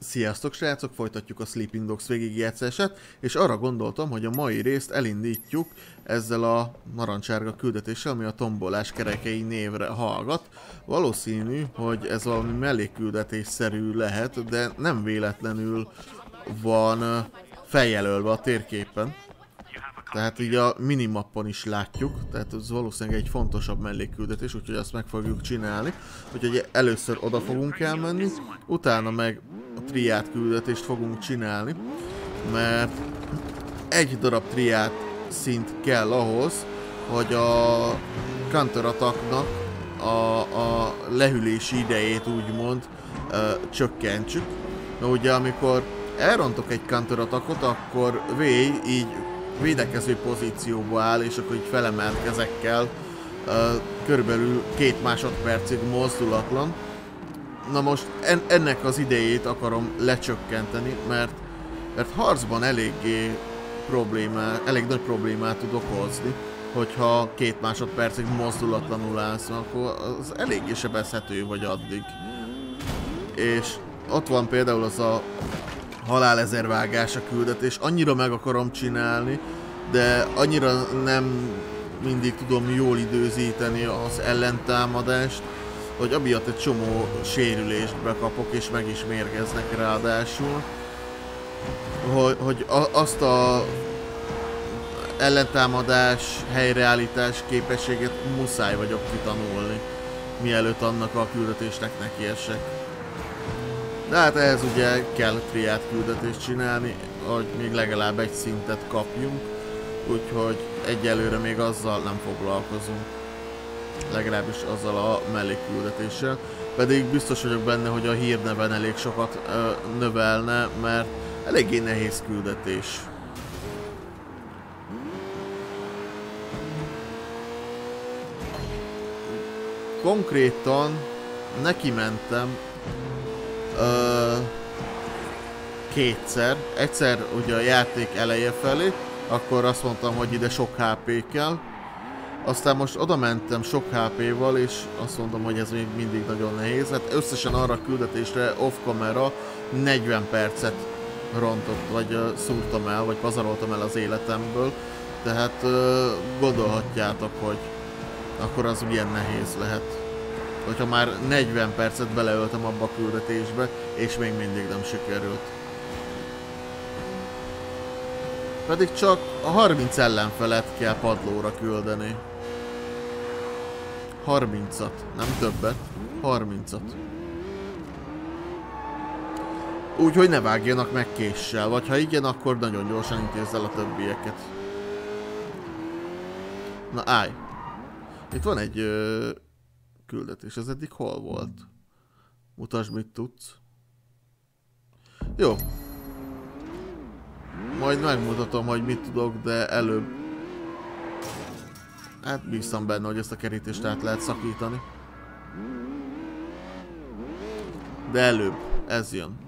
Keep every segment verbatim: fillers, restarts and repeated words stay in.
Sziasztok srácok, folytatjuk a Sleeping Dogs végigjátszását, és arra gondoltam, hogy a mai részt elindítjuk ezzel a narancsárga küldetéssel, ami a tombolás kerekei névre hallgat. Valószínű, hogy ez valami mellékküldetésszerű lehet, de nem véletlenül van feljelölve a térképen. Tehát így a minimappon is látjuk, tehát ez valószínűleg egy fontosabb mellékküldetés, úgyhogy azt meg fogjuk csinálni. Úgyhogy először oda fogunk elmenni, utána meg a triát küldetést fogunk csinálni, mert egy darab triát szint kell ahhoz, hogy a counterattacknak a, a lehűlési idejét úgymond ö, csökkentsük. Mert ugye amikor elrontok egy counterattackot, akkor V így védekező pozícióba áll, és akkor így felemelt kezekkel uh, körülbelül két másodpercig mozdulatlan. Na most en ennek az idejét akarom lecsökkenteni, mert, mert harcban eléggé problémá, elég nagy problémát tud okozni, hogyha két másodpercig mozdulatlanul állsz, akkor az eléggé sebezhető vagy addig. És ott van például az a halál ezervágása küldetés, annyira meg akarom csinálni, de annyira nem mindig tudom jól időzíteni az ellentámadást, hogy amiatt egy csomó sérülést bekapok, és meg is mérgeznek ráadásul. Hogy, hogy a, azt a ellentámadás, helyreállítás képességet muszáj vagyok kitanulni, mielőtt annak a küldetésnek nekiesek. De hát ehhez ugye kell triát küldetést csinálni, hogy még legalább egy szintet kapjunk, úgyhogy egyelőre még azzal nem foglalkozunk. Legalábbis azzal a mellékküldetéssel. Pedig biztos vagyok benne, hogy a hírneven elég sokat ö, növelne, mert eléggé nehéz küldetés. Konkrétan neki mentem Uh, kétszer. Egyszer ugye a játék eleje felé, akkor azt mondtam, hogy ide sok há pé kell. Aztán most oda mentem sok há péval, és azt mondom, hogy ez még mindig nagyon nehéz. Hát összesen arra a küldetésre off-camera negyven percet rontott, vagy uh, szúrtam el, vagy pazaroltam el az életemből. Tehát uh, gondolhatjátok, hogy akkor az milyen nehéz lehet. Hogyha már negyven percet beleöltem abba a küldetésbe, és még mindig nem sikerült. Pedig csak a harminc ellenfelet kell padlóra küldeni. harmincat, nem többet, harmincat. Úgyhogy ne vágjanak meg késsel, vagy ha igen, akkor nagyon gyorsan intézd el a többieket. Na állj! Itt van egy... Ö küldetés. Ez eddig hol volt? Mutasd, mit tudsz. Jó. Majd megmutatom, hogy mit tudok, de előbb... Hát bíztam benne, hogy ezt a kerítést át lehet szakítani. De előbb. Ez jön.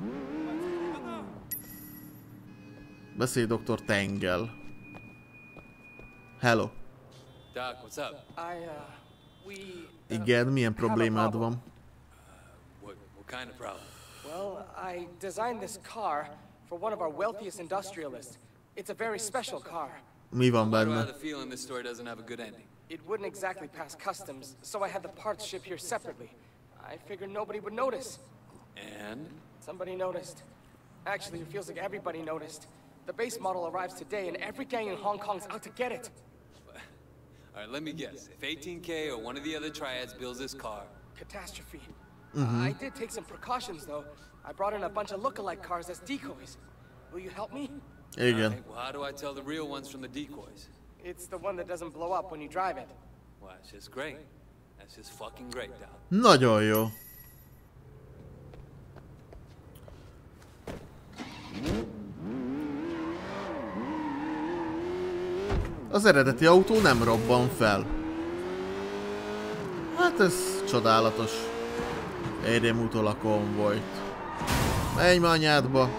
Beszélj doktor Tengel. Hello. Doc, what's up? I, uh, we... Igen, milyen problémád van? Uh, what, what kind of problem? Well, I designed this car for one of our wealthiest industrialists. It's a very special car. Mi van Why do I benne? have the feeling this story doesn't have a good ending? It wouldn't exactly pass customs, so I had the parts shipped here separately. I figured nobody would notice. And? Somebody noticed. Actually, it feels like everybody noticed. The base model arrives today, and every gang in Hong Kong's out to get it. Alright, let me guess. If eighteen K or one of the other triads builds this car... Catastrophe. Mm-hmm. Uh, I did take some precautions, though. I brought in a bunch of look-alike cars as decoys. Will you help me? Igen. Alright, well, how do I tell the real ones from the decoys? It's the one that doesn't blow up when you drive it. Well, that's just great. That's just fucking great, Doc. Nagyon jó. Az eredeti autó nem robban fel. Hát ez csodálatos. Érjem utol a konvojt. Menj ma anyádba!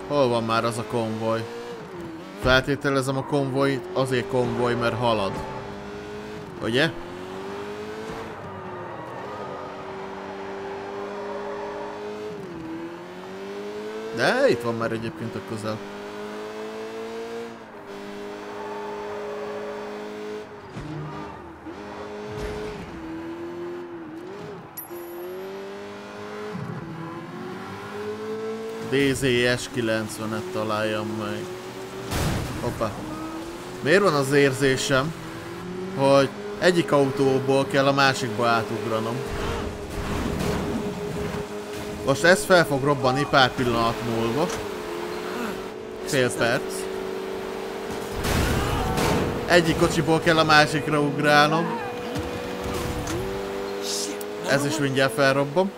Hol van már az a konvoj? Feltételezem a konvoj azért konvoj, mert halad. Ugye? De itt van már egyébként a közel. D Z S kilencvenet találjam meg. Hoppá. Miért van az érzésem, hogy egyik autóból kell a másikba átugranom? Most ez fel fog robbani pár pillanat múlva. Fél perc. Egyik kocsiból kell a másikra ugrálnom. Ez is mindjárt felrobban.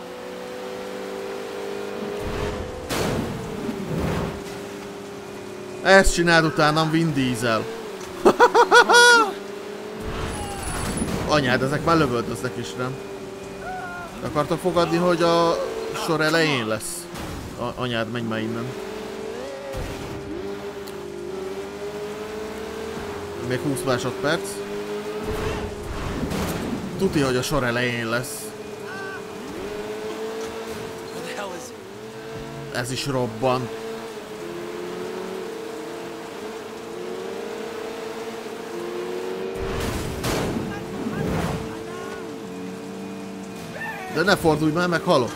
Ezt csináld utánam Vin Diesel. Anyád, ezek már lövöldöznek is, nem? Akartok fogadni, hogy a sor elején lesz? A anyád, menj már innen. Még húsz másodperc. Tuti, hogy a sor elején lesz. Ez is robban. De ne fordulj már, meg halok.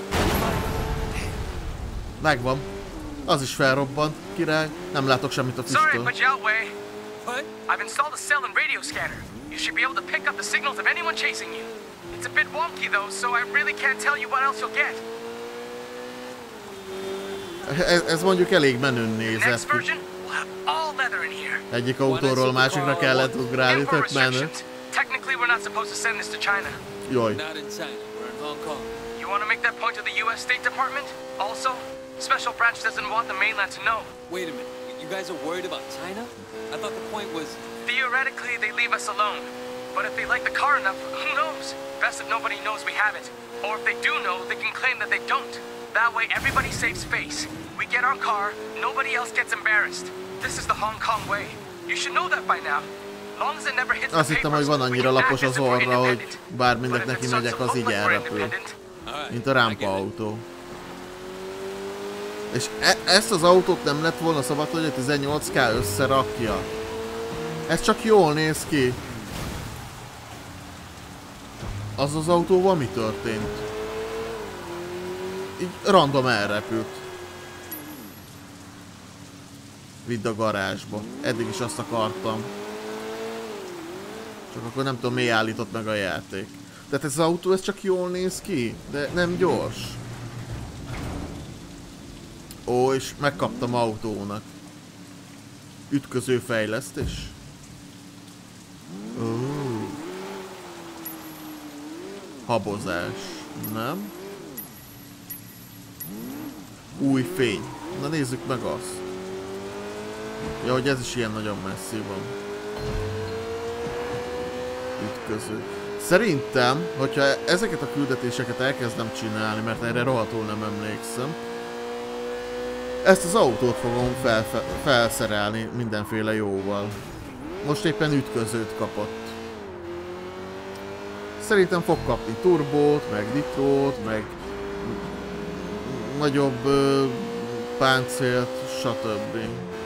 Megvan. Az is felrobbant. Király, nem látok semmit a füsttől. What? I've installed a cell and radio scanner. You should be able to pick up the signals of anyone chasing you. It's a bit wonky though, so I really can't tell you what else you'll get. Ez, ez mondjuk elég menőn nézett ki. Egyik autóról másikra kellett ugrálni, tök menő. Technically we're not supposed to send this to China. Jaj. Not in China, we're in Hong Kong. You want to make that point to the U S State Department? Also, Special Branch doesn't want the mainland to know. Wait a minute, you guys are worried about China? I thought the point was... Theoretically, they leave us alone. But if they like the car enough, who knows? Best if nobody knows we have it. Or if they do know, they can claim that they don't. That way, everybody saves face. We get our car, nobody else gets embarrassed. This is the Hong Kong way. You should know that by now. Azt hittem, hogy van annyira lapos az orra, hogy bárminek neki megyek, az így elrepül. Mint a rámpa autó. És e ezt az autót nem lett volna szabad, hogy a tizennyolc K összerakja. Ez csak jól néz ki. Az az autóval mi történt? Így random elrepült. Vidd a garázsba. Eddig is azt akartam. Csak akkor nem tudom, miért állított meg a játék. Tehát ez az autó, ez csak jól néz ki, de nem gyors. Ó, és megkaptam autónak. Ütköző fejlesztés. Ó. Habozás. Nem? Új fény. Na nézzük meg azt. Ja, hogy ez is ilyen nagyon messzi van. Ütköző. Szerintem, hogyha ezeket a küldetéseket elkezdem csinálni, mert erre rohadtul nem emlékszem, ezt az autót fogom fel, fel, felszerelni mindenféle jóval. Most éppen ütközőt kapott. Szerintem fog kapni turbót, meg nitrót, meg nagyobb ö, páncélt, stb.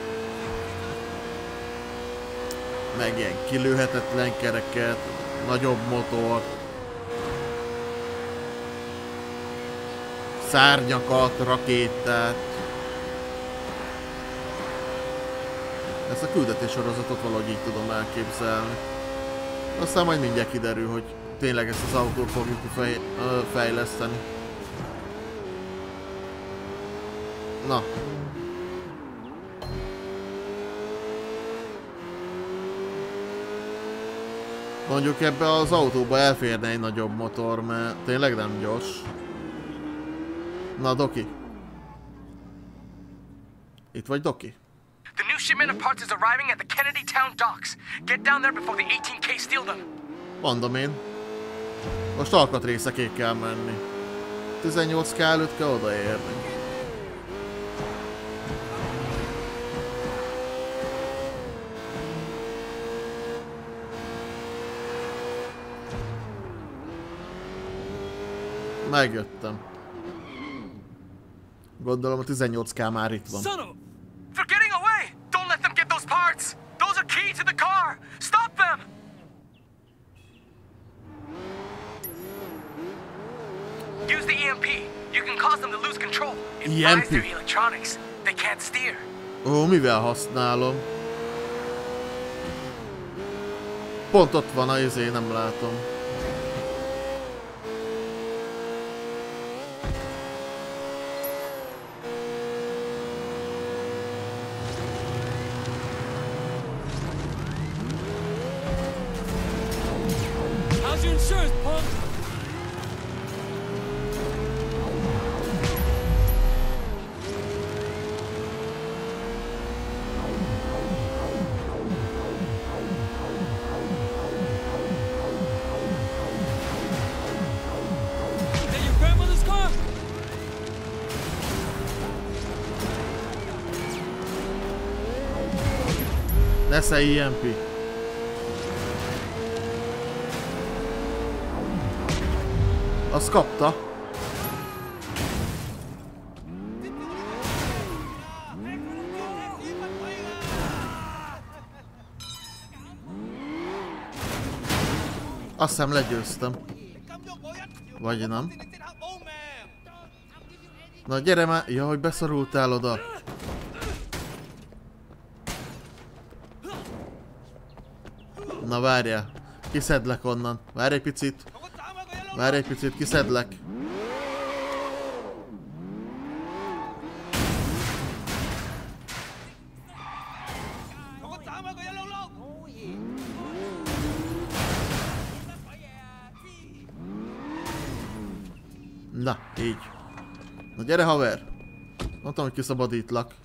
Meg ilyen kilőhetetlen kereket, nagyobb motor, szárnyakat, rakétát. Ezt a küldetéssorozatot valahogy így tudom elképzelni. Aztán majd mindjárt kiderül, hogy tényleg ezt az autót fogjuk fej, ö, fejleszteni. Na. Mondjuk ebbe az autóba elférne egy nagyobb motor, mert tényleg nem gyors. Na, Doki. Itt vagy, Doki? The new shipment of parts is arriving at the Kennedy Town docks. Get down there before the eighteen K steal them. Mondom én. Most alkatrészekig kell menni. tizennyolc K előtt kell odaérni. Megjöttem. Gondolom a tizennyolc ká már itt van. They're getting away! Don't let them get those parts! Those are key to the car! Stop them! Use the E M P. You can cause them to lose control. It E M P. fries their electronics. They can't steer. Ó, mivel használom? Pont ott van a izé, nem látom. How's your insurance, punk? Nesze E M P. Azt kapta. Azt hiszem legyőztem. Vagy nem. Na gyere már. Ja, hogy beszorultál oda. Na várjál, kiszedlek onnan. Várj egy picit. Várj egy picit, kiszedlek. Na, így. Na gyere haver. Mondtam, hogy kiszabadítlak.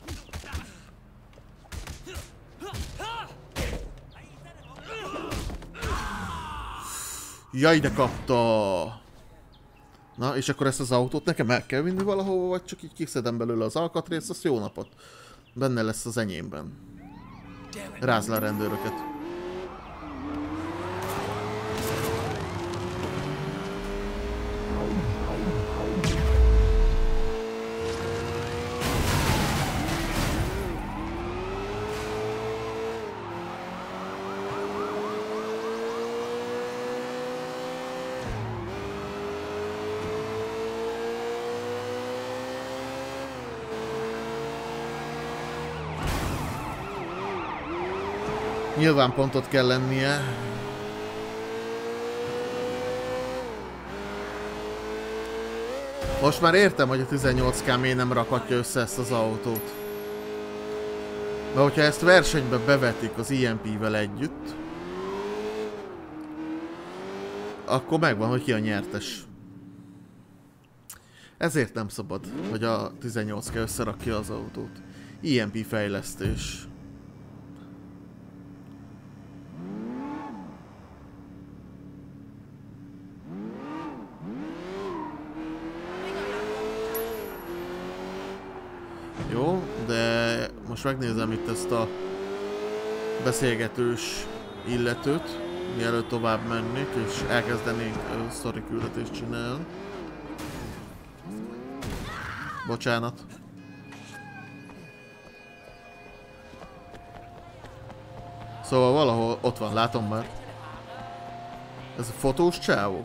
Jaj, de kapta! Na, és akkor ezt az autót nekem el kell vinni valahova, vagy csak így kiszedem belőle az alkatrészt, azt jó napot. Benne lesz az enyémben. Rázd le a rendőröket. Nyilván pontot kell lennie. Most már értem, hogy a tizennyolc ká miért nem rakhatja össze ezt az autót. De hogyha ezt versenybe bevetik az E M P-vel együtt, akkor megvan, hogy ki a nyertes. Ezért nem szabad, hogy a tizennyolc ká összerakja az autót. E M P fejlesztés. Jó, de most megnézem itt ezt a beszélgetős illetőt, mielőtt tovább mennék, és elkezdenénk uh, sztori küldetést csinálni. Bocsánat. Szóval valahol ott van, látom már. Ez a fotós csávó?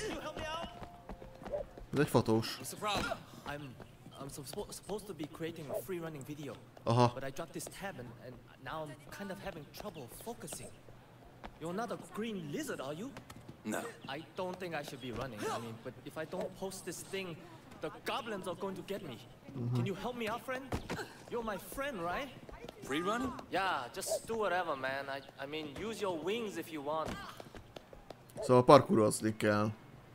Ez egy fotós. I'm suppo supposed to be creating a free running video, Aha. but I dropped this tab and, and now I'm kind of having trouble focusing. You're not a green lizard, are you? No. I don't think I should be running. I mean, but if I don't post this thing, the goblins are going to get me. Mm-hmm. Can you help me out, friend? You're my friend, right? Free running? Yeah, just do whatever, man. I, I mean, use your wings if you want. Szóval parkourozni kell.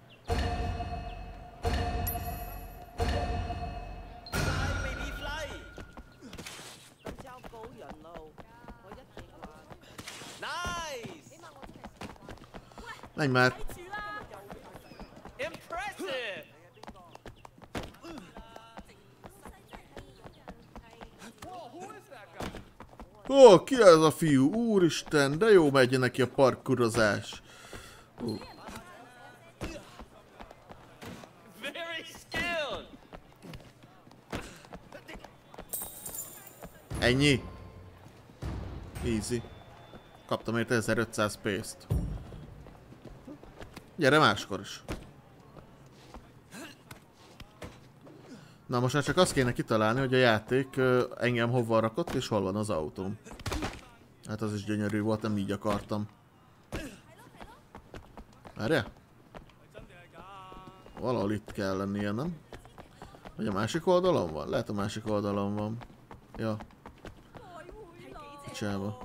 Menj már! Impressive! Ó, ki ez a fiú? Úristen, de jó megy neki a parkourozás. Ó. skilled. Ennyi? Easy. Kaptam érte ezerötszáz pénzt. Gyere máskor is. Na most már csak azt kéne kitalálni, hogy a játék uh, engem hova rakott és hol van az autóm. Hát az is gyönyörű volt, nem így akartam. Várjál? Valahol itt kell lennie, nem? Vagy a másik oldalon van? Lehet a másik oldalon van. Ja. Csába.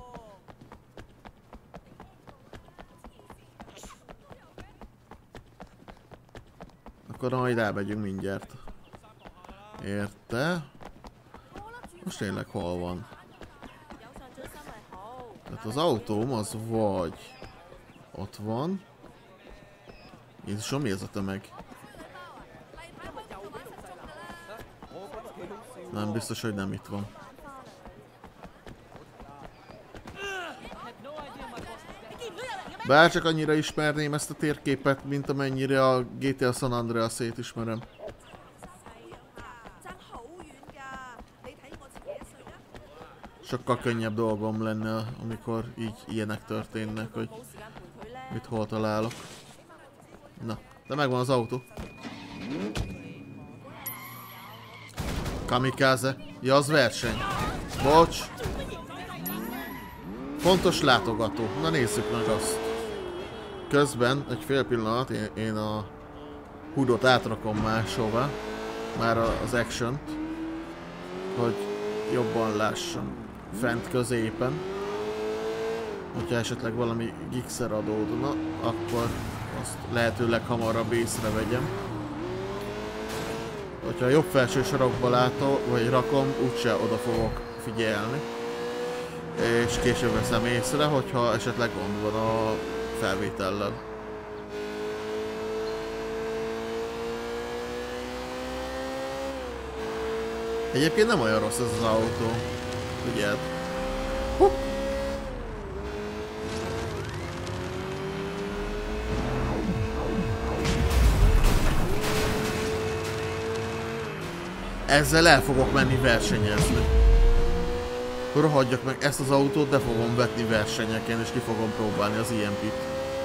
Akkor majd elmegyünk mindjárt. Érte? Most tényleg hol van? Tehát az autóm az vagy ott van. Jézusom, mi ez a tömeg? Nem biztos, hogy nem itt van. Bár csak annyira ismerném ezt a térképet, mint amennyire a gé té á San Andreas-ét ismerem. Sokkal könnyebb dolgom lenne, amikor így ilyenek történnek, hogy mit hol találok. Na, de megvan az autó. Kamikaze. Ja, az verseny. Bocs. Fontos látogató. Na nézzük meg azt. Közben, egy fél pillanat, én, én a hudot átrakom máshova. Már az action-t. Hogy jobban lássam. Fent középen. Hogyha esetleg valami gigszer adódna, akkor azt lehetőleg hamarabb észrevegyem. Hogyha a jobb felső sarokba látom, vagy rakom, úgyse oda fogok figyelni. És később veszem észre, hogyha esetleg gond van a felvétellel. Egyébként nem olyan rossz ez az autó. Figyeld. Hopp. Ezzel el fogok menni versenyezni. Rohadjak meg ezt az autót, de fogom vetni versenyeken, és ki fogom próbálni az i em pét.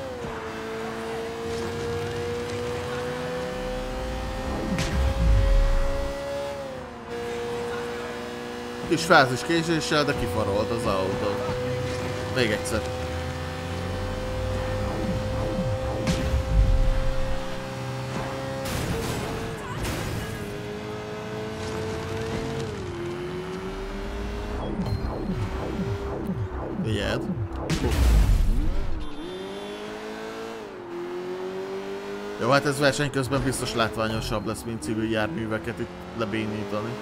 Kis fázis késéssel, de kifarolt az autó. Még egyszer. Figyeld. Jó, hát ez verseny közben biztos látványosabb lesz, mint civil járműveket itt lebénítani.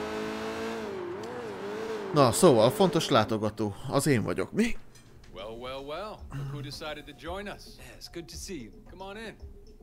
Na, szóval fontos látogató. Az én vagyok. Mi? Well, well, well. Look who decided to join us. Yeah, it's good to see you. Come on in.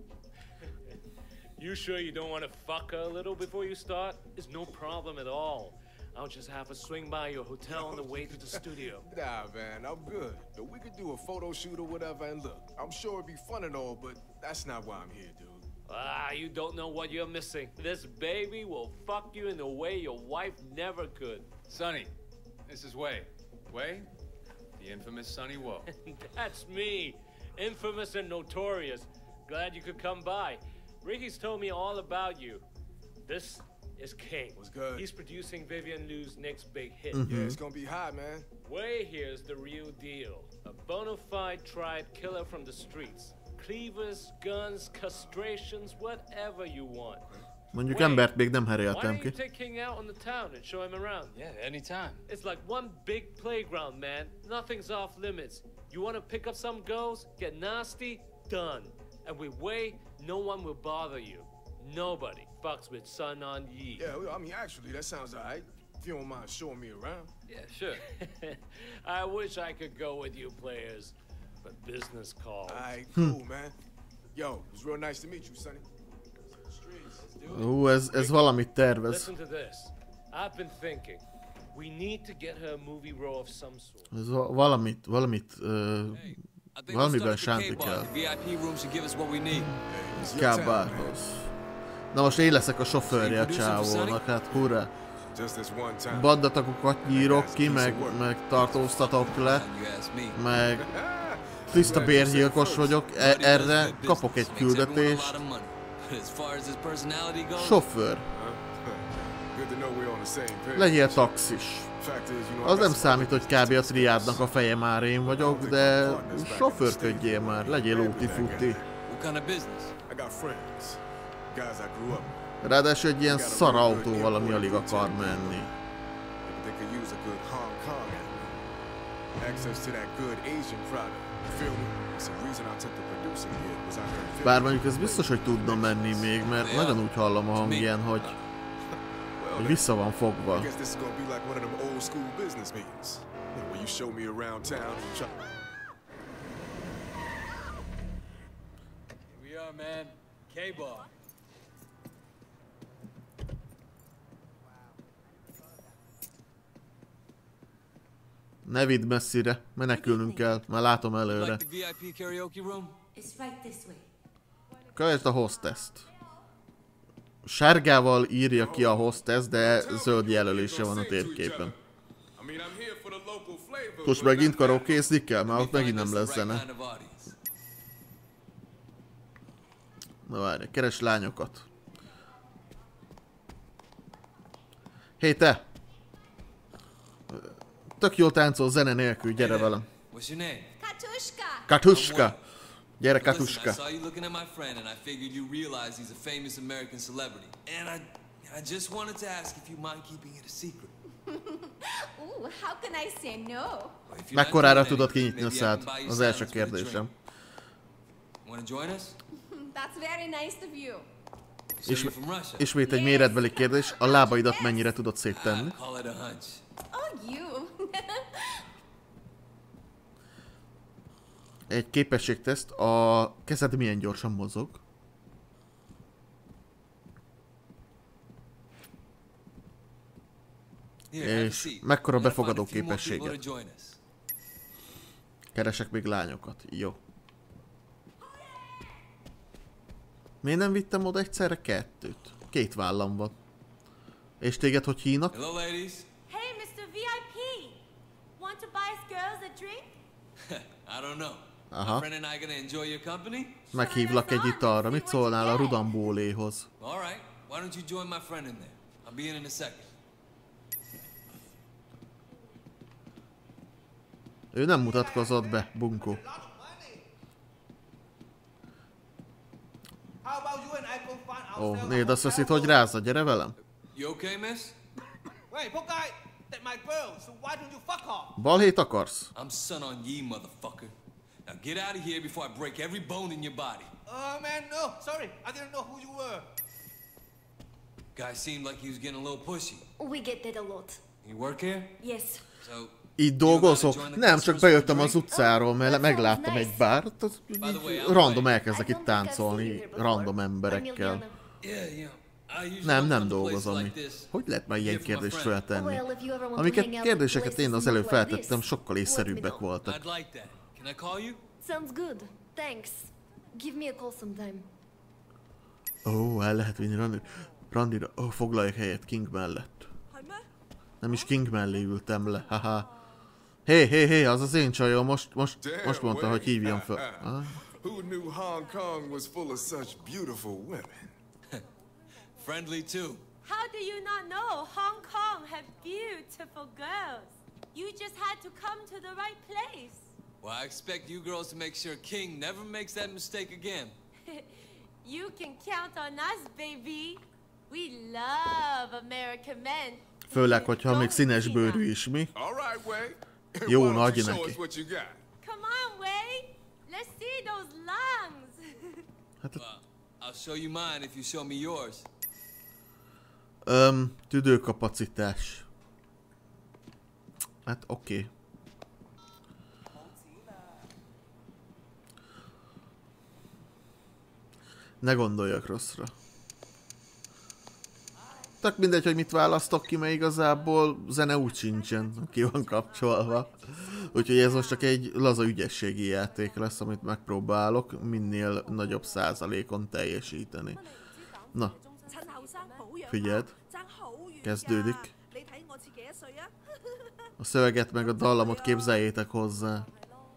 You sure you don't want to fuck her a little before you start? It's no problem at all. I'll just have to swing by your hotel on the way to the studio. Nah, man, I'm good. We could do a photo shoot or whatever, and look, I'm sure it'd be fun and all, but that's not why I'm here, dude. Ah, you don't know what you're missing. This baby will fuck you in a way your wife never could. Sonny, this is Wei. Wei? The infamous Sonny Woe. That's me. Infamous and notorious. Glad you could come by. Ricky's told me all about you. This is King. What's good? He's producing Vivian Liu's next big hit. Mm-hmm. Yeah, it's gonna be hot, man. Wei here's the real deal. A bona fide tried killer from the streets. Cleavers, guns, castrations, whatever you want. Mondjuk embert még nem heréltem ki. Why don't you take King out on the town and show him around? Yeah, anytime. It's like one big playground, man. Nothing's off limits. You want to pick up some girls, get nasty, done. And with Wei, no one will bother you. Nobody fucks with Sun On Yee. Yeah, well, I mean, actually, that sounds alright. If you don't mind showing me around. Yeah, sure. I wish I could go with you players, but business calls. Alright, cool, man. Yo, it was real nice to meet you, Sonny. Ú, ez, ez valamit tervez. Listen to this. I've been thinking. We need to get her a movie role of some sort. Ez va valamit, valamit, uh, valamiben sánti kell. The V I P room should give us what we need. Kábárhoz. Na most én leszek a sofőrje a csávónak, hát hurrá. Bandatakokat nyírok ki, meg, meg tartóztatok le, meg tiszta bérgyilkos vagyok, e erre kapok egy küldetést. Sofőr. Legyél taxis. Az nem számít, hogy kb. A triádnak a feje már én vagyok, de sofőrködjél már, legyél úti-futi. Ráadásul egy ilyen szar autóval, ami alig akar menni. Bár mondjuk ez biztos, hogy tudna menni még, mert nagyon úgy hallom a hangján, hogy, hogy vissza van fogva. Ne vidd messzire, menekülnünk kell, már látom előre. Kövesd a hostesst. Sárgával írja ki a hostess, de zöld jelölése van a térképen. Most megint karaokézni kell, már ott megint nem lesz zene. Na várj, keres lányokat. Hé te! Tök jól táncol zene nélkül, gyere velem. Katuska! Gyere, Katuska! Mekkorára tudod kinyitni a szád? Az első kérdésem. Ism ismét egy méretbeli kérdés, a lábaidat mennyire tudod széttenni? Egy képességteszt, a kezed milyen gyorsan mozog? És mekkora befogadó képessége? Keresek még lányokat. Jó. Miért nem vittem oda egyszerre kettőt? Két vállam van. És téged hogy hívnak? Hello, ladies. Hey, mister V I P. Want to buy us girls a drink? I don't know. Aha. My friend and I gonna enjoy your company? Meghívlak egy italra. Mit szólnál a rudambóléhoz? All right. Why don't you join my friend in there? I'll be in in a second. Ő nem mutatkozott be, bunkó. Ó, oh, nézd, azt hiszed, hogy rázza, gyere velem. Balhét akarsz? I'm son on ye, motherfucker. Now get out of here before I break every bone in your body. Oh man, no, sorry, I didn't know who you were. Guy seemed like he was getting a little pushy. We get that a lot. You work here? Yes. So itt dolgozok? Nem, csak bejöttem az utcáról, mert megláttam egy bárt, az random elkezdek itt táncolni, random emberekkel. Nem, nem dolgozom itt. Hogy lehet már ilyen kérdést feltenni? Amiket kérdéseket én az előbb feltettem, sokkal észszerűbbek voltak. Ó, oh, el lehet vinni Randira. Randira, oh, foglaljak helyet King mellett. Nem is King mellé ültem le, haha. Hé, hé, hé, az az én csajom, most, most, most mondta, hogy hívjam fel. Ah. Who knew Hong Kong was full of such beautiful women? Friendly too. How do you not know Hong Kong had beautiful girls? You just had to come to the right place. Well, I expect you girls to make sure King never makes that mistake again. You can count on us, baby. We love American men. Főleg, hogyha még színes bőrű is, mi? Jó, nagy neki. Come on, Wei. Let's see those lungs. Hát, well, I'll show you mine if you show me yours. Öm, tüdőkapacitás. Hát, oké. Okay. Ne gondoljak rosszra. Tök mindegy, hogy mit választok ki, mert igazából zene úgy sincsen, ki van kapcsolva. Úgyhogy ez most csak egy laza ügyességi játék lesz, amit megpróbálok minél nagyobb százalékon teljesíteni. Na, Figyeld. Kezdődik. A szöveget meg a dallamot képzeljétek hozzá.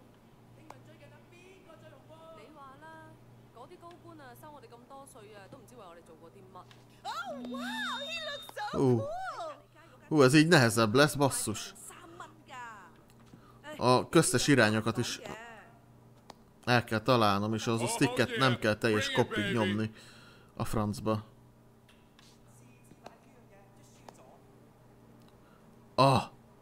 Hú, uh. ez így nehezebb lesz, basszus. A köztes irányokat is el kell találnom, és az a sticket nem kell teljes kopig nyomni a francba. Ah!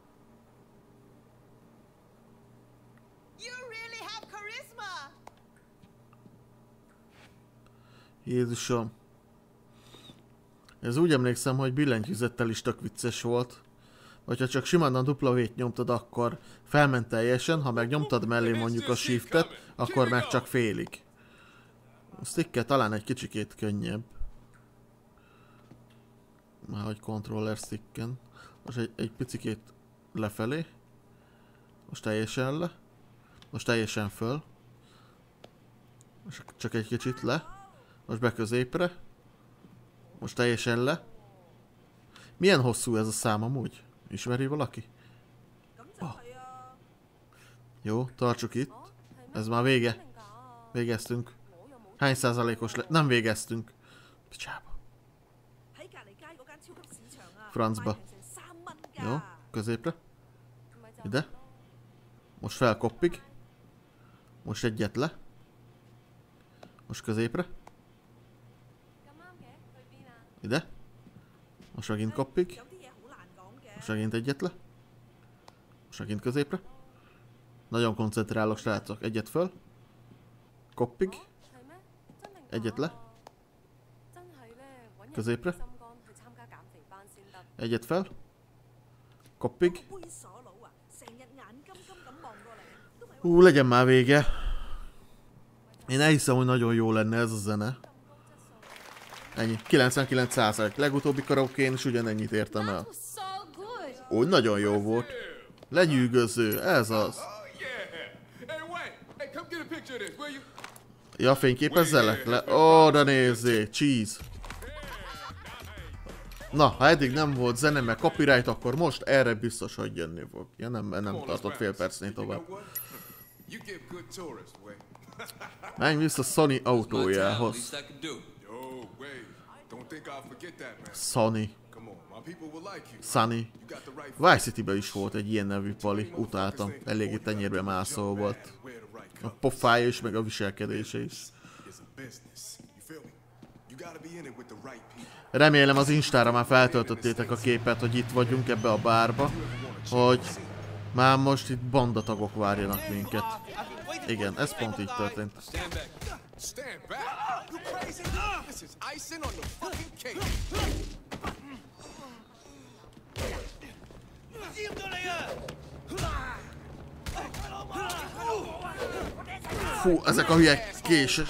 Jézusom. Ez úgy emlékszem, hogy billentyűzettel is tök vicces volt. Vagy ha csak simán a dupla vét nyomtad, akkor felment teljesen, ha meg nyomtad mellé mondjuk a shiftet, akkor meg csak félig. A stickkel talán egy kicsikét könnyebb. Már hogy controller sticken. Most egy, egy picikét lefelé. Most teljesen le. Most teljesen föl. Most csak egy kicsit le. Most be középre. Most teljesen le. Milyen hosszú ez a szám amúgy? Ismeri valaki? Oh. Jó, tartsuk itt. Ez már vége. Végeztünk. Hány százalékos le... Nem végeztünk. Picsába. Francba. Jó, középre. Ide. Most fel koppig. Most egyet le. Most középre. Ide. Most megint koppig. Most megint egyet le. Most megint középre. Nagyon koncentrálok, srácok. Egyet föl. Koppig. Egyet le. Középre. Egyet fel. Koppig. Hú, legyen már vége. Én elhiszem, hogy nagyon jó lenne ez a zene. Ennyi. kilencvenkilenc százalék. Legutóbbi karaokén is ugyanennyit értem el. Úgy nagyon jó volt. Lenyűgöző. Ez az. Ja, fényképezzelek le? Ó, de nézzé. Cheese. Na, ha eddig nem volt zene, meg copyright, akkor most erre biztos, hogy jönni fog. Ja, nem, nem tartott fél percnél tovább. Menj vissza Sony autójához. Sony. Sunny. Vice City-ben is volt egy ilyen nevű pali. Utáltam. Eléggé tenyérbe mászó volt. A pofája is, meg a viselkedése is. Remélem az Instára már feltöltöttétek a képet, hogy itt vagyunk ebbe a bárba. Hogy már most itt bandatagok várjanak minket. Igen, ez pont így történt. Fú, ezek a hülye kések.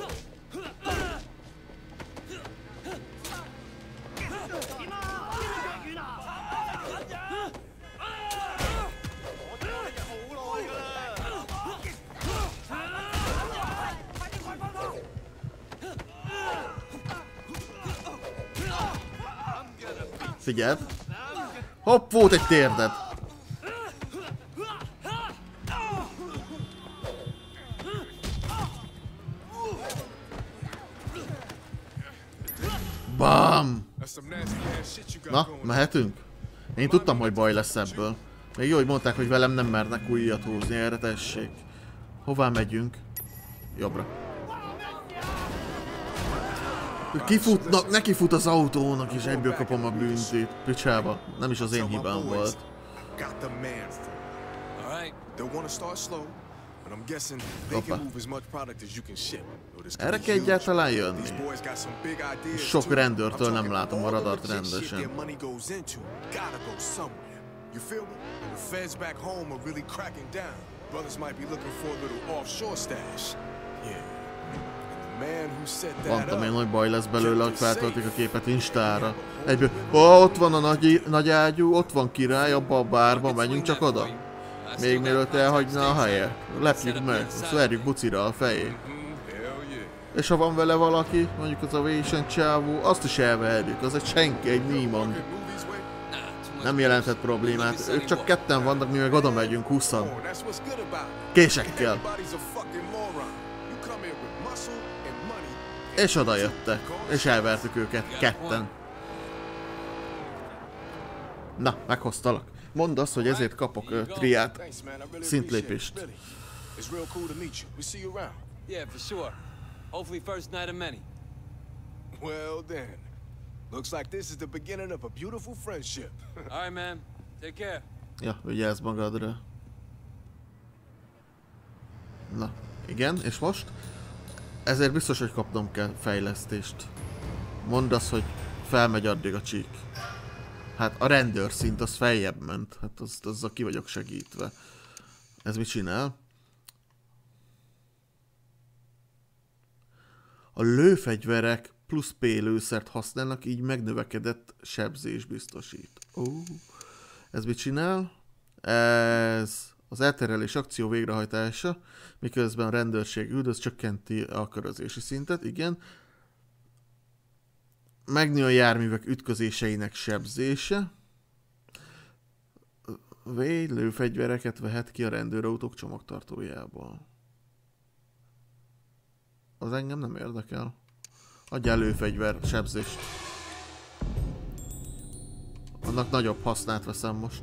Figyeld! Hopp, volt egy térded! Bam! Na, mehetünk? Én tudtam, hogy baj lesz ebből. Még jó, hogy mondták, hogy velem nem mernek újat húzni, erre tessék. Hová megyünk? Jobbra. Kifutnak, neki fut az autónak, és egyből kapom a büntét. Picsába, nem is az én hibám volt. Hoppá. Erre kell egyáltalán jönni. Sok rendőrtől nem látom a radart rendesen. Mondtam én, hogy baj lesz belőle, hogy feltöltik a képet Instára. Egyből, ó, ott van a nagy, nagy ágyú, ott van király, abba a bárba, menjünk csak oda. Még mielőtt elhagyna a helyet. Lepjük meg, verjük bucira a fejét. És ha van vele valaki, mondjuk az a Asian csávó, azt is elvehetjük, az egy senki, egy Niemand. Nem jelenthet problémát, ők csak ketten vannak, mi meg oda megyünk húszan. Késekkel. És oda jöttek, és elvertük őket ketten. Na, meghoztalak. Mondd azt, hogy ezért kapok uh, triát szintlépést. Yeah, for sure. Hopefully first night of many. Well then. Looks like this is the beginning of a beautiful friendship. All right, man. Take care. Ja, vigyázz magadra. Na, igen, és most? Ezért biztos, hogy kapnom kell fejlesztést. Mondd azt, hogy felmegy addig a csík. Hát a rendőrszint az feljebb ment. Hát az, azzal ki vagyok segítve. Ez mit csinál? A lőfegyverek plusz P lőszert használnak, így megnövekedett sebzés biztosít. Ó, ez mit csinál? Ez az elterelés akció végrehajtása, miközben a rendőrség üldöz, csökkenti a körözési szintet, igen. Megnő a járművek ütközéseinek sebzése. Véd lőfegyvereket vehet ki a rendőrautók csomagtartójából. Az engem nem érdekel. Adjál lőfegyver sebzést. Annak nagyobb hasznát veszem most.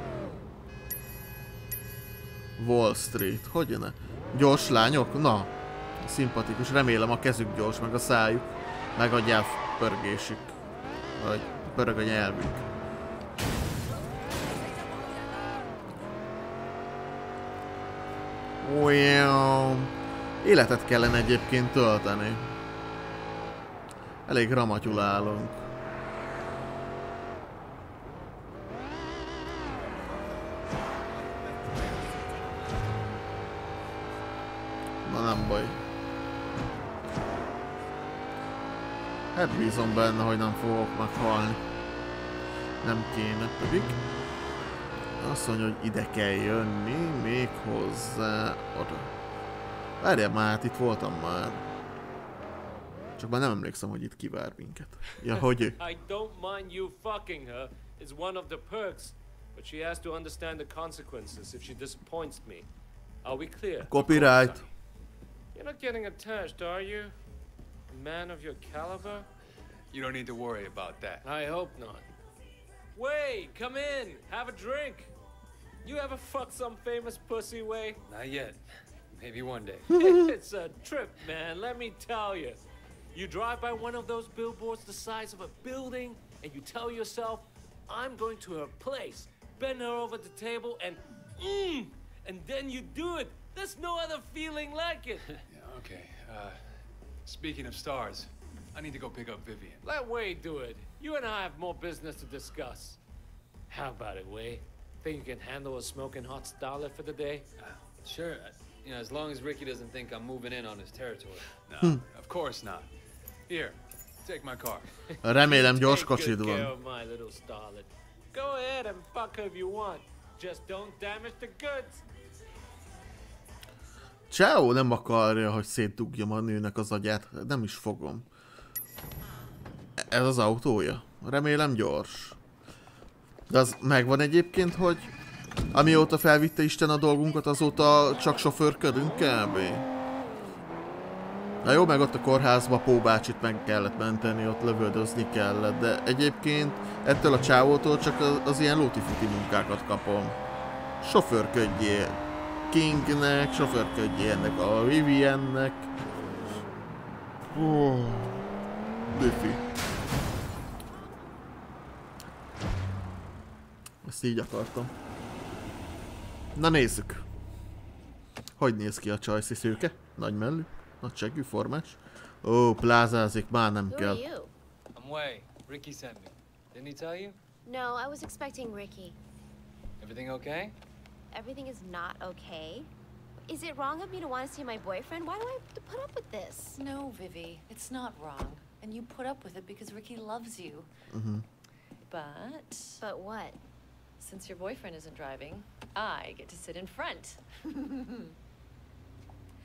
Wall Street. Hogy ne? Gyors lányok? Na. Szimpatikus. Remélem a kezük gyors, meg a szájuk. Megadjál pörgésük. Vagy pörög a nyelvük. Wow. Életet kellene egyébként tölteni. Elég ramatyulálunk. Na nem baj. Hát bízom benne, hogy nem fogok meghalni. Nem kéne pedig. Azt mondja, hogy ide kell jönni, még hozzá oda. Várjál már, hát itt voltam már. Csak már nem emlékszem, hogy itt kivár minket. Ja, hogy ő? I don't mind you fucking her. It's one of the perks. But she has to understand the consequences if she disappoints me. Are we clear? Copyright. You're not getting attached, are you? A man of your caliber? You don't need to worry about that. I hope not. Wait, come in. Have a drink. You ever fuck some famous pussy, Way? Not yet. Maybe one day. It's a trip, man, let me tell you. You drive by one of those billboards the size of a building, and you tell yourself, I'm going to her place, bend her over the table, and mmm, and then you do it. There's no other feeling like it. Yeah, okay. Uh, speaking of stars, I need to go pick up Vivian. Let Wade do it. You and I have more business to discuss. How about it, Wade? Think you can handle a smoking hot starlet for the day? Uh, sure. You know, as long as Ricky doesn't think I'm moving in on his territory. No, of course not. Here, take my car. Remélem gyors kocsid Take good care van. of my little starlet. Go ahead and fuck her if you want. Just don't damage the goods. Ciao nem akarja, hogy szétdugjam a nőnek az agyát. Nem is fogom. Ez az autója? Remélem gyors. De az megvan egyébként, hogy amióta felvitte Isten a dolgunkat, azóta csak sofőrködünk kb. Na jó, meg ott a kórházba Pó bácsit meg kellett menteni, ott lövöldözni kellett, de egyébként ettől a csávótól csak az, az ilyen lótifuti munkákat kapom. Sofőrködjél Kingnek, sofőrködjél ennek a Viviennek. Oh, Diffi. Ezt így akartam. Na nézzük. Hogy néz ki a csajszi szőke? Nagy mellű? Nagy seggű, formás? Ó, plázázik, már nem Who kell. are you? I'm Way. Ricky sent me. Didn't he tell you? No, I was expecting Ricky. Everything okay? Everything is not okay. Is it wrong of me to want to see my boyfriend? Why do I have to put up with this? No, Vivi, it's not wrong. And you put up with it because Ricky loves you. Mm-hmm. But But what? since your boyfriend isn't driving, I get to sit in front.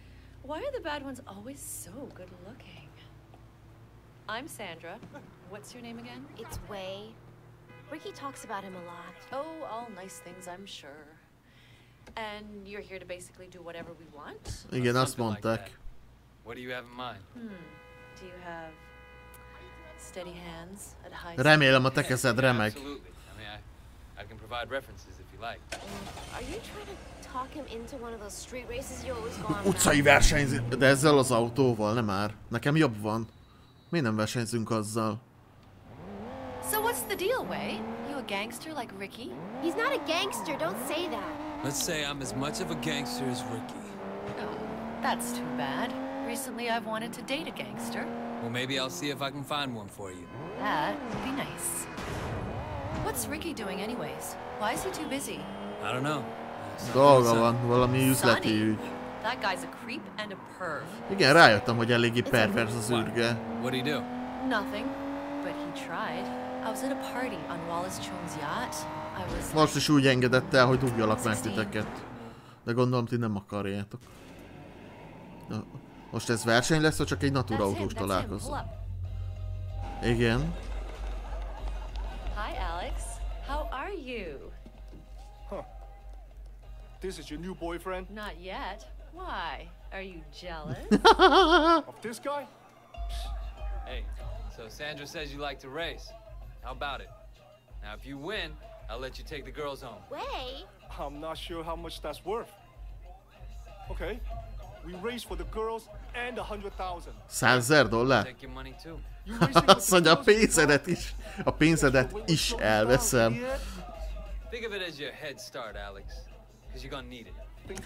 Why are the bad ones always so good looking? I'm Sandra. What's your name again? It's Wei. Ricky talks about him a lot. Oh, all nice things, I'm sure. And you're here to basically do whatever we want? Igen, azt mondták. What do you have in mind? Hmm. Do you have steady hands at high Remélem a te kezed remeg. Absolutely. I mean, I, I can provide references if you like. Are you trying to talk him into one of those street races you always go on? Utcai versenyzés, de ezzel az autóval, nem már. Nekem jobb van. Miért nem versenyzünk azzal? So what's the deal, Wei? You a gangster like Ricky? He's not a gangster, don't say that. Let's say I'm as much of a gangster as Ricky. Oh, that's too bad. Recently I've wanted to date a gangster. Well, maybe I'll see if I can find one for you. That would be nice. What's Ricky doing anyways? Why is he too busy? I don't know. Dolga van, valami üzleti ügy. That guy's a creep and a perv. Igen, rájöttem, hogy eléggé pervers az űrge. What'd he do? Nothing, but he tried. I was at a party on Wallace Chung's yacht. I was Most is úgy engedett el, hogy dugjalak meg titeket. De gondolom, ti nem akarjátok. Na, most ez verseny lesz, vagy csak egy natúrautós találkozó? Igen. Hi, Alex. How are you? Huh. This is your new boyfriend? Not yet. Why? Are you jealous? Of this guy? Hey, so Sandra says you like to race. How about it? Now, if you win, I'll let you take the girls home. Wei? I'm not sure how much that's worth. Okay, we race for the girls and a hundred thousand. Százezer dollár? Take your money too. Azt mondja, a pénzedet is, a pénzedet is elveszem. Think of it as your head start, Alex, because you're gonna need it.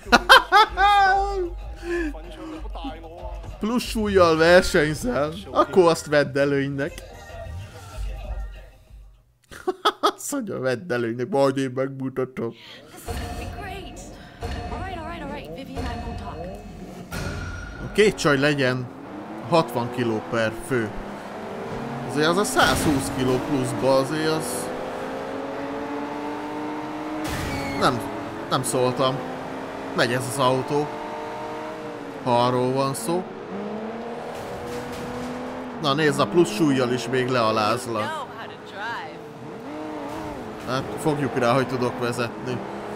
Plusz súlyjal versenyzel, akkor azt vedd előnynek. Azt mondja, vedd előnynek, majd én megmutatom. A két csaj legyen hatvan kiló per fő. Azért az a százhúsz kiló pluszba azért az... Nem, nem szóltam. Megy ez az autó. Ha arról van szó. Na nézd, a plusz súlyjal is még lealázlak. Hát fogjuk rá, hogy tudok vezetni.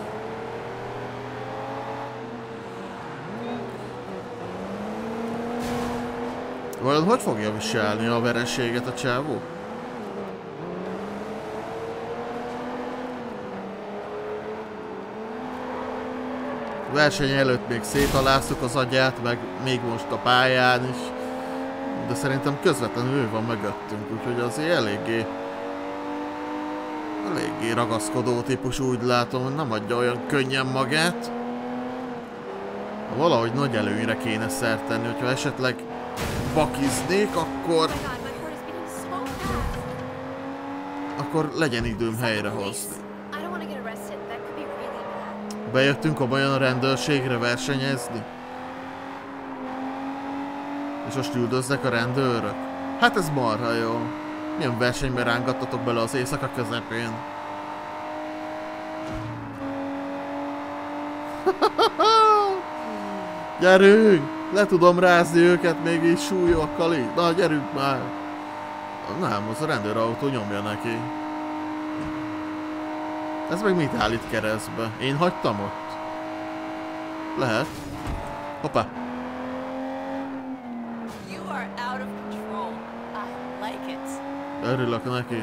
Vajon hogy fogja viselni a vereséget a csávó? Verseny előtt még szétaláztuk az agyát, meg még most a pályán is. De szerintem közvetlenül ő van mögöttünk, úgyhogy azért eléggé... Eléggé ragaszkodó típus, úgy látom, hogy nem adja olyan könnyen magát. Valahogy nagy előnyre kéne szert tenni, hogyha esetleg bakiznék, akkor... Akkor legyen időm helyrehozni. Bejöttünk komolyan a rendőrségre versenyezni? És most üldöznek a rendőrök? Hát ez marha jó. Milyen versenyben rángattatok bele az éjszaka közepén? Gyerünk! Le tudom rázni őket még így súlyokkal így. Na, gyerünk már! Nem, az a rendőrautó nyomja neki. Ez meg mit állít keresztbe? Én hagytam ott? Lehet. Hoppá! You are out of control. I like it. Örülök neki.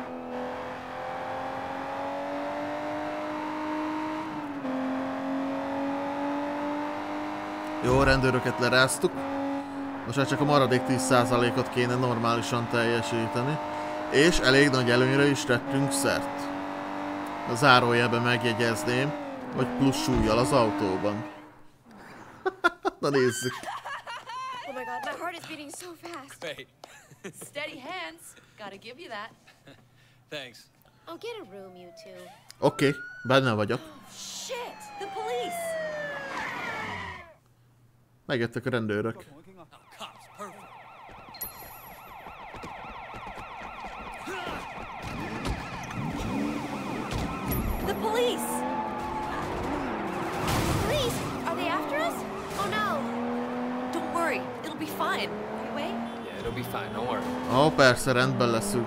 Jó, rendőröket leráztuk. Most már csak a maradék tíz százalékot kéne normálisan teljesíteni. És elég nagy előnyre is tettünk szert. A zárójelben megjegyezném, hogy plusz súlyjal az autóban. Na nézzük. Oh my god, my heart is beating so fast. Wait. Steady hands. Gotta give you that. Thanks. Oh, get a room, you two. Oké, okay, benne vagyok. Shit, the police. Megjöttek a rendőrök. The police. Police? Are they after us? Oh no. fine. Can we wait? Yeah, it'll be fine. Don't worry. Ó, persze, rendben leszünk.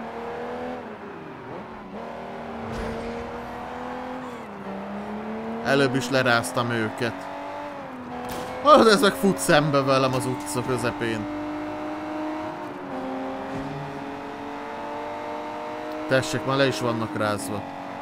Előbb is leráztam őket. Ah, ezek fut szembe velem az utca közepén. Tessék, már le is vannak rázva.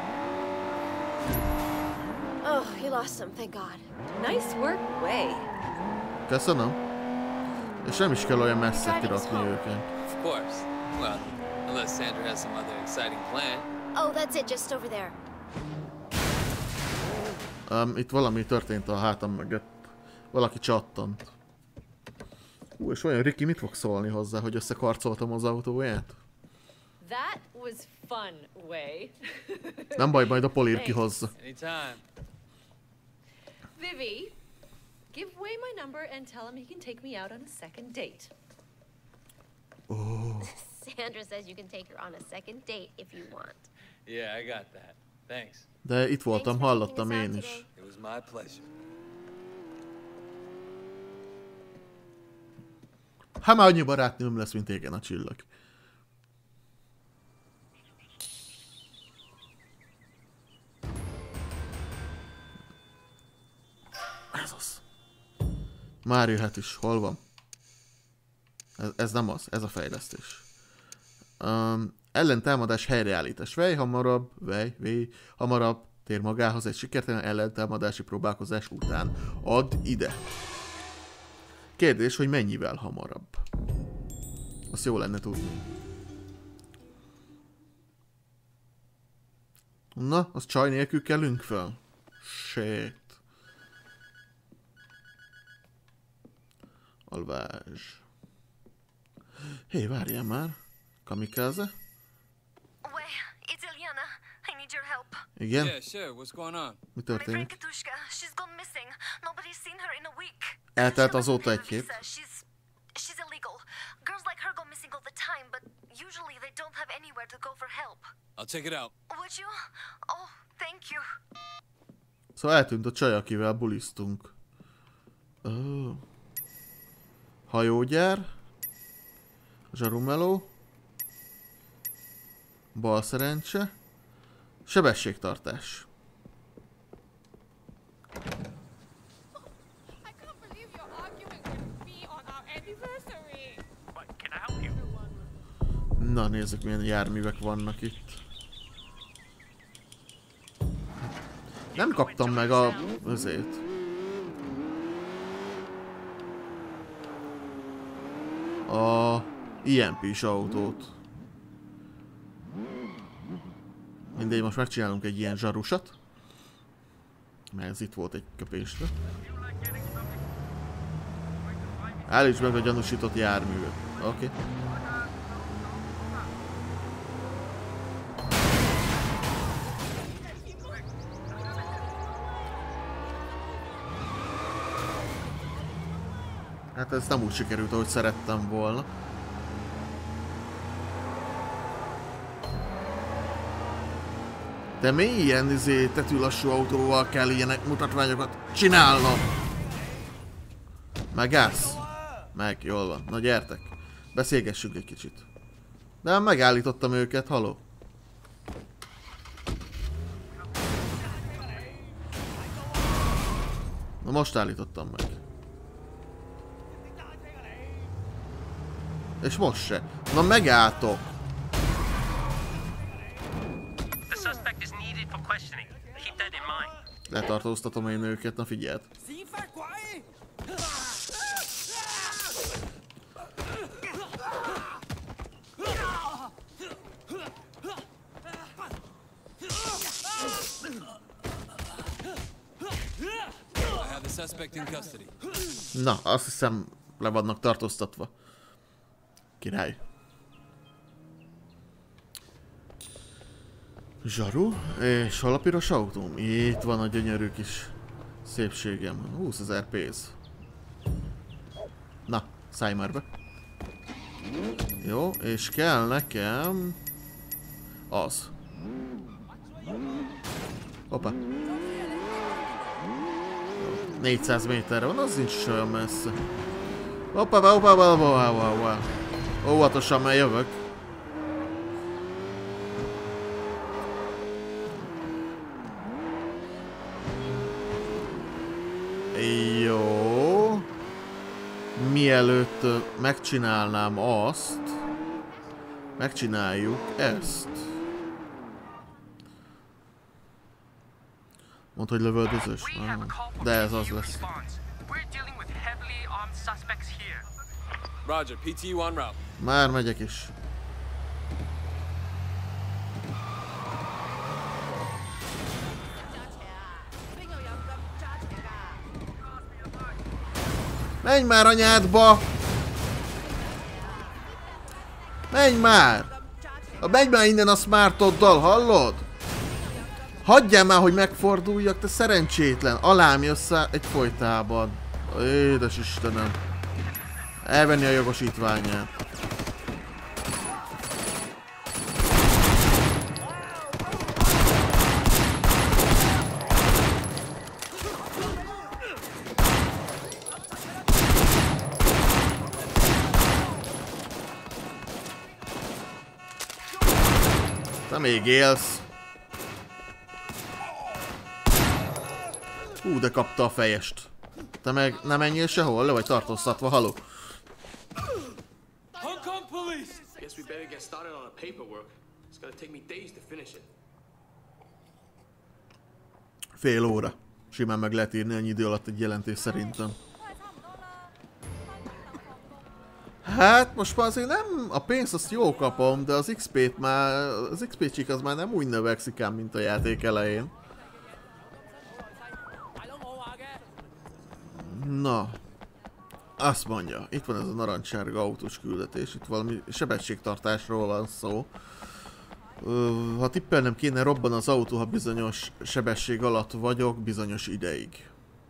Oh, you lost them, thank God. Nice work, Way. Köszönöm. És nem is kell olyan messze kirakni őket. Of course. Well, unless Sandra has some other exciting plan. Oh, that's it, just over there. Um, itt valami történt a hátam mögött. Valaki csattant. Hú, és olyan Ricky mit fog szólni hozzá, hogy összekarcoltam az autóját? That was fun, Way. Nem baj, majd a polír kihozza. Anytime. Vivi, give Way my number and tell him he can take me out on a second date. Oh. Sandra says you can take her on a second date if you want. Yeah, I got that. Thanks. De itt voltam, hallottam én is. It was my pleasure. Hát már annyi barátnőm lesz, mint égen a csillag. Ez az. Már jöhet is. Hol van? Ez, ez nem az. Ez a fejlesztés. Um, ellentámadás helyreállítás. Vej hamarabb, vej, vej, hamarabb tér magához egy sikertelen ellentámadási próbálkozás után. Add ide. Kérdés, hogy mennyivel hamarabb. Azt jó lenne tudni. Na, az csaj nélkül kellünk fel? Shit. Alvázs. Hé, hey, várjál már. Kamikaze? Well, it's Ilyana. I need your help. Igen? Yeah, sure. What's going on? Mi történik? Katushka, she's gone missing. Nobody's seen her in a week. Eltelt azóta egy hét. She's she's illegal. Girls like her go missing all the time, but usually they don't have anywhere to go for help. I'll check it out. Would you? Oh, thank you. Szóval eltűnt a csaj, akivel buliztunk. Oh. Hajógyár. Zsarumeló. Bal szerencse. Sebességtartás. Na, nézzük, milyen járművek vannak itt. Nem kaptam meg a... özét. A... i em pés autót. Mindegy, most megcsinálunk egy ilyen zsarusat. Mert ez itt volt egy köpésre. Állíts meg a gyanúsított járművet. Oké. Okay. Hát ez nem úgy sikerült, ahogy szerettem volna. De mi ilyen izé, tetű lassú autóval kell ilyenek mutatványokat csinálnom? Megállsz? Meg, jól van. Na gyertek. Beszélgessünk egy kicsit. De megállítottam őket, haló. Na most állítottam meg. És most se. Na megálltok. Letartóztatom én őket, na figyeld. Na, azt hiszem, le vannak tartóztatva. Király. Zsaru, és hol a piros autóm? Itt van a gyönyörű kis szépségem. húszezer pénz. Na, szállj már be. Jó, és kell nekem... az. Hoppá. négyszáz méterre van, az nincs olyan messze. Hoppá, hoppá, hoppá, hoppá, hoppá. Óvatosan, mert jövök. Jó. Mielőtt megcsinálnám azt, megcsináljuk ezt. Mondd, hogy lövöldözős? Ah, de ez az lesz. Roger, P T U en route. Már megyek is. Menj már anyádba! Menj már! Menj már innen a smartoddal, hallod? Hagyjál már, hogy megforduljak, te szerencsétlen! Alám jössz egyfolytában. Édes Istenem! Elvenni a jogosítványát. Te még élsz. Hú, de kapta a fejest. Te meg nem menjél sehol, le vagy tartóztatva, haló. Fél óra. Simán meg lehet írni annyi idő alatt egy jelentés szerintem. Hát most már azért nem, a pénzt azt jól kapom, de az iksz pét már, az iksz pé csík az már nem úgy növekszik ám, mint a játék elején. Na, azt mondja, itt van ez a narancssárga autós küldetés, itt valami sebességtartásról van szó. Ha tippelnem kéne, robban az autó, ha bizonyos sebesség alatt vagyok, bizonyos ideig.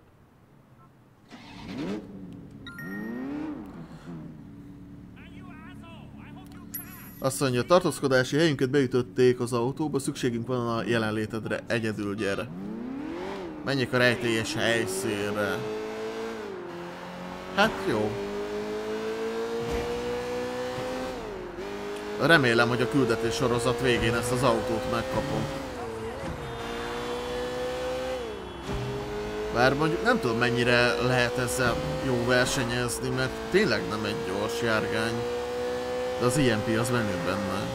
Azt mondja, a tartózkodási helyünket beütötték az autóba, szükségünk van a jelenlétedre, egyedül gyere. Menjek a rejtélyes helyszínre. Hát jó. Remélem, hogy a küldetés sorozat végén ezt az autót megkapom. Bár mondjuk nem tudom, mennyire lehet ezzel jó versenyezni, mert tényleg nem egy gyors járgány. De az i em pé az menő benne.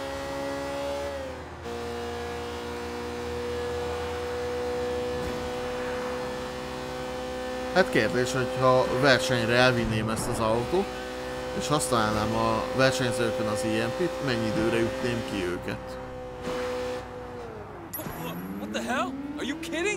Hát kérdés, hogyha versenyre elvinném ezt az autót, és használnám a versenyzőkön az i em pét, mennyi időre ütném ki őket? What the hell? Are you kidding?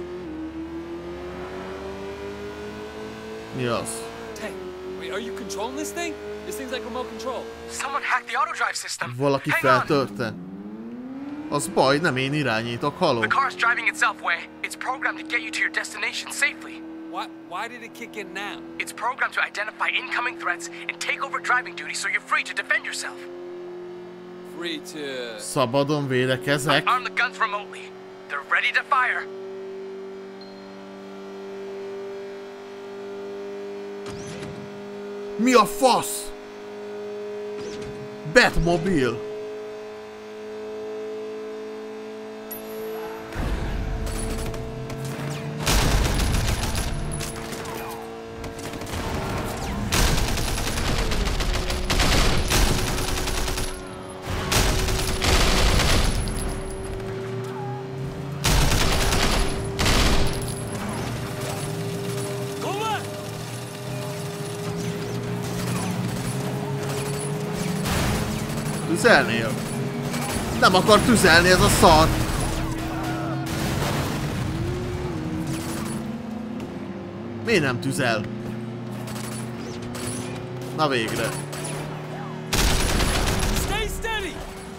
Mi az? Hey, wait, are you controlling this thing? This thing's like remote control. Someone hacked the auto drive system. Valaki feltörte. Az baj, nem én irányítok, haló. The car's driving itself, Way. It's programmed to get you to your destination safely. Why, why did it kick in now? It's programmed to identify incoming threats and take over driving duty so you're free to defend yourself. Free to... Szabadon védekezek. I arm the guns remotely. They're ready to fire. Mi a fasz? Batmobil. Tüzelnél? Nem akar tüzelni ez a szar! Miért nem tüzel? Na végre! Stay steady.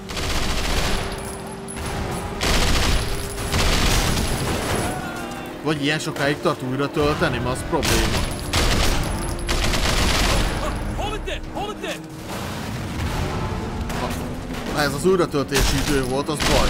Vagy ilyen sokáig tart újra tölteni, ma az probléma. Hold it there, hold it there. Ha ez az újratöltési idő volt, az baj.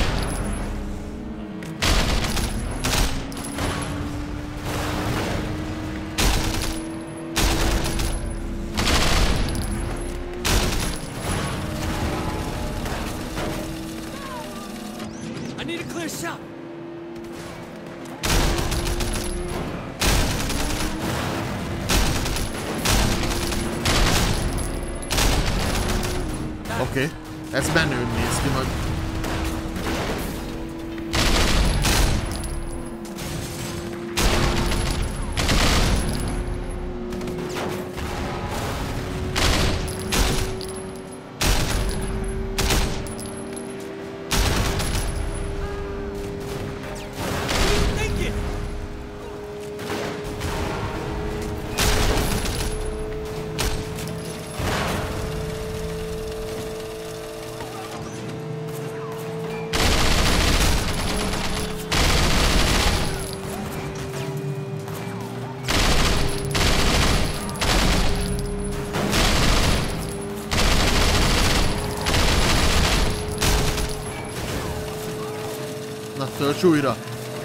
need a clear shot. Oké, okay. Ez menőn néz ki majd. Na, tölts újra!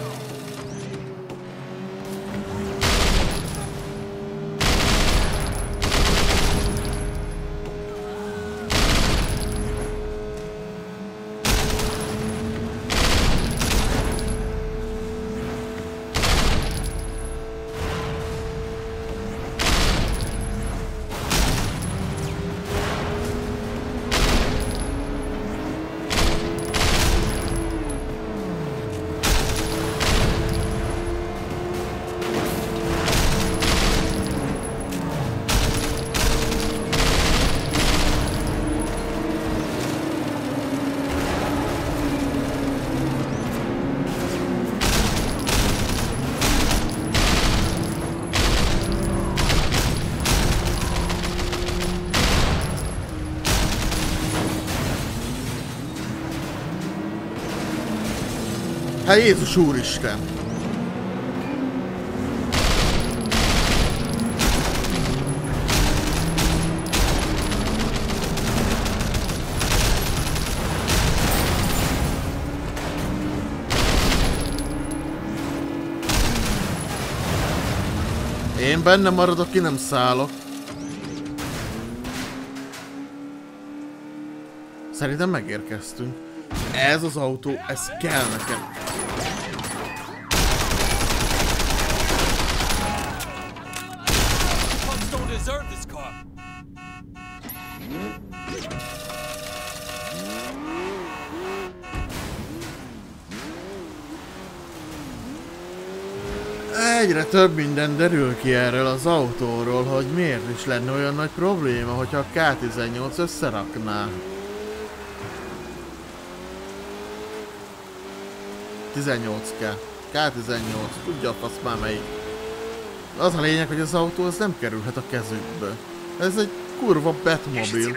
Hát Jézus Úristen! Én benne maradok, ki nem szállok. Szerintem megérkeztünk. Ez az autó, ez kell nekem. Egyre több minden derül ki erről az autóról, hogy miért is lenne olyan nagy probléma, hogyha a K tizennyolc összerakná. tizennyolc K. K tizennyolc. Tudja a fasz már melyik. Az a lényeg, hogy az autó az nem kerülhet a kezükbe. Ez egy kurva Batmobil.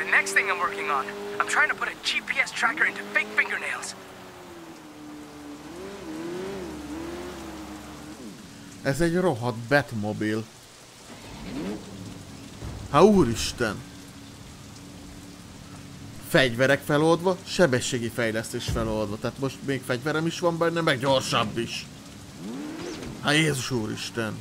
Ez egy rohadt Batmobil. Ha úristen! Fegyverek feloldva, sebességi fejlesztés feloldva. Tehát most még fegyverem is van benne, meg gyorsabb is. Hát Jézus Úristen!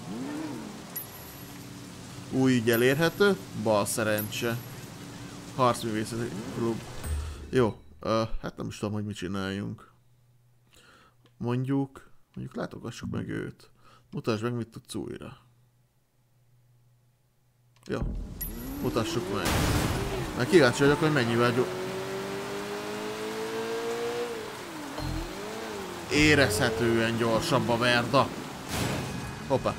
Új ügy elérhető, bal szerencse. Harcművészeti klub. Jó, uh, hát nem is tudom, hogy mit csináljunk. Mondjuk, mondjuk látogassuk meg őt. Mutasd meg, mit tudsz újra. Jó, mutassuk meg. Mert kíváncsi vagyok, hogy mennyivel gyó... Érezhetően gyorsabb a Verda. Hoppá.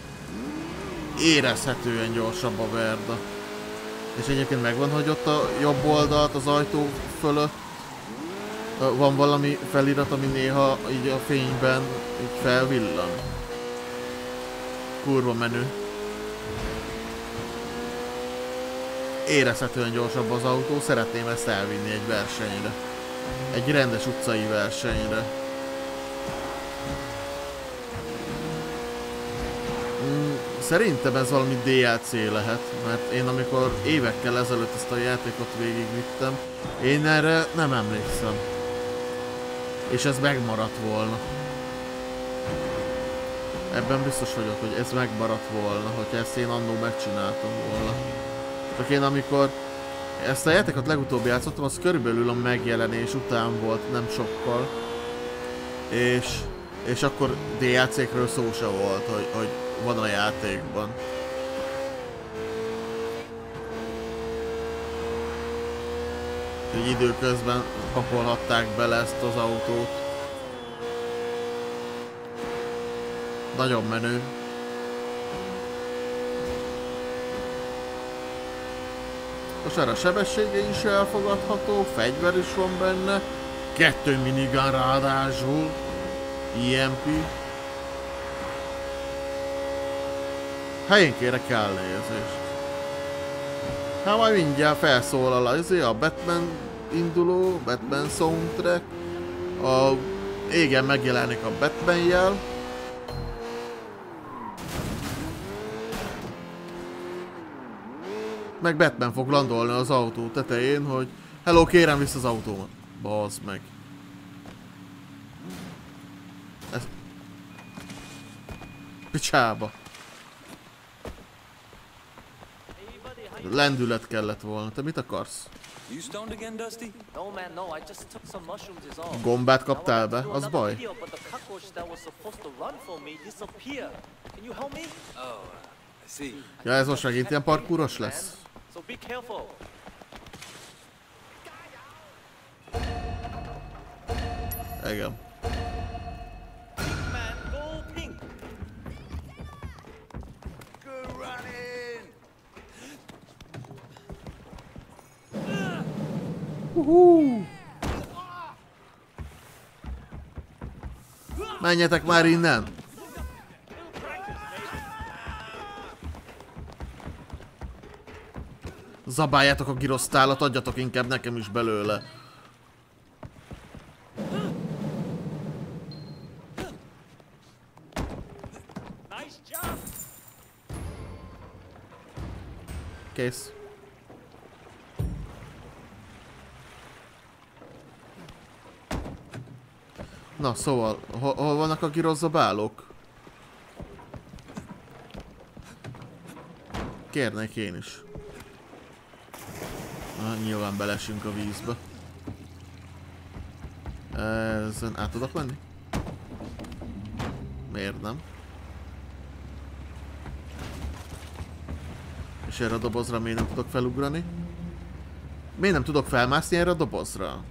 Érezhetően gyorsabb a Verda. És egyébként megvan, hogy ott a jobb oldalt az ajtó fölött van valami felirat, ami néha így a fényben így felvillan. Kurva menő. Érezhetően gyorsabb az autó, szeretném ezt elvinni egy versenyre. Egy rendes utcai versenyre. Mm, szerintem ez valami D L C lehet, mert én amikor évekkel ezelőtt ezt a játékot végigvittem, én erre nem emlékszem. És ez megmaradt volna. Ebben biztos vagyok, hogy ez megmaradt volna, hogyha ezt én annó megcsináltam volna. Csak én amikor ezt a játékot legutóbb játszottam, az körülbelül a megjelenés után volt, nem sokkal. És, és akkor dé el cé-kről szó se volt, hogy, hogy van a játékban. Így időközben pakolhatták bele ezt az autót. Nagyon menő. Most erre a sebessége is elfogadható, fegyver is van benne, kettő minigun ráadásul, i em pé. Helyén kérek elnézést. Hát majd mindjárt felszólal az a Batman induló, Batman soundtrack, a égen megjelenik a Batman jel. Meg Batman fog landolni az autó tetején, hogy hello, kérem vissza az autómat. Bazd meg. Ez... Picsába. Lendület kellett volna. Te mit akarsz? Gombát kaptál be? Az baj? Ja, ez most megint ilyen parkúros lesz? Igen. Uhú. Menjetek már innen! Zabáljátok a girosztálat, adjatok inkább nekem is belőle. Kész. Na, szóval, hol, hol vannak a giroszabálók? Kérnék én is. Na, nyilván belesünk a vízbe. Ezen át tudok menni? Miért nem? És erre a dobozra miért nem tudok felugrani? Miért nem tudok felmászni erre a dobozra?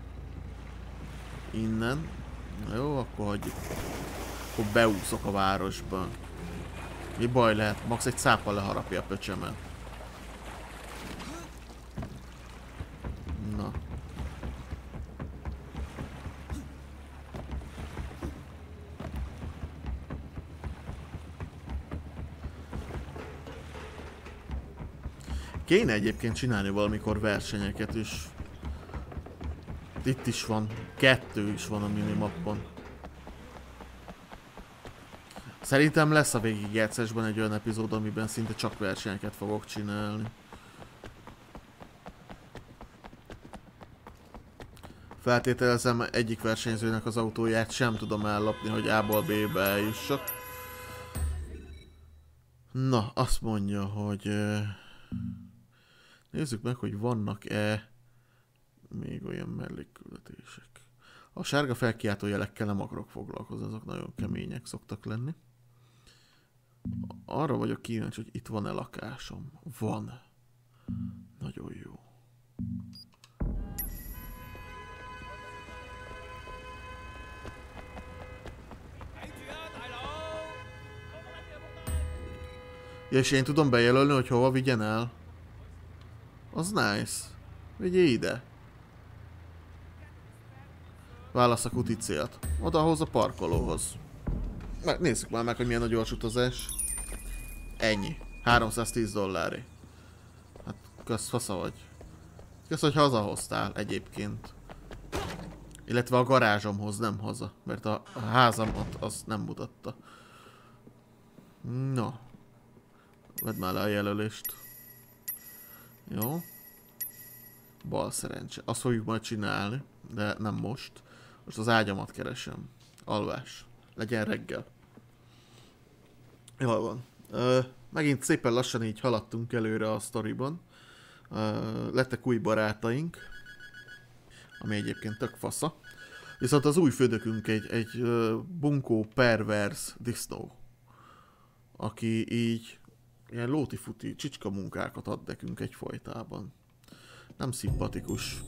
Innen. Na jó, akkor hagyjuk. Akkor beúszok a városba. Mi baj lehet? Max egy száppal leharapja a pöcsemet. Na. Kéne egyébként csinálni valamikor versenyeket is. Itt is van. Kettő is van a minimappon. Szerintem lesz a végigjátszásban egy olyan epizód, amiben szinte csak versenyeket fogok csinálni. Feltételezem, egyik versenyzőnek az autóját sem tudom ellopni, hogy A-ból B-be eljussak. Na, azt mondja, hogy... Nézzük meg, hogy vannak-e még olyan mellékküldetések. A sárga felkiáltó jelekkel nem akarok foglalkozni, azok nagyon kemények szoktak lenni. Arra vagyok kíváncsi, hogy itt van-e lakásom. Van. Nagyon jó. Ja, és én tudom bejelölni, hogy hova vigyen el. Az nice. Vigyél ide. Válasz a kuti célt. Odahoz a parkolóhoz. Meg, nézzük már meg, hogy milyen a gyors utazás. Ennyi. háromszáztíz dolláré. Hát, kösz, fasza vagy. Kösz, hogy hazahoztál egyébként. Illetve a garázsomhoz, nem haza. Mert a, a házamat azt nem mutatta. No. Vedd már le a jelölést. Jó. Bal szerencse. Azt fogjuk majd csinálni, de nem most. Most az ágyamat keresem. Alvás. Legyen reggel. Jól van. Ö, megint szépen lassan így haladtunk előre a sztoriban. Ö, lettek új barátaink. Ami egyébként tök fasza. Viszont az új fődökünk egy, egy bunkó pervers disznó, aki így ilyen lóti-futi csicska munkákat ad nekünk egyfolytában. Nem szimpatikus.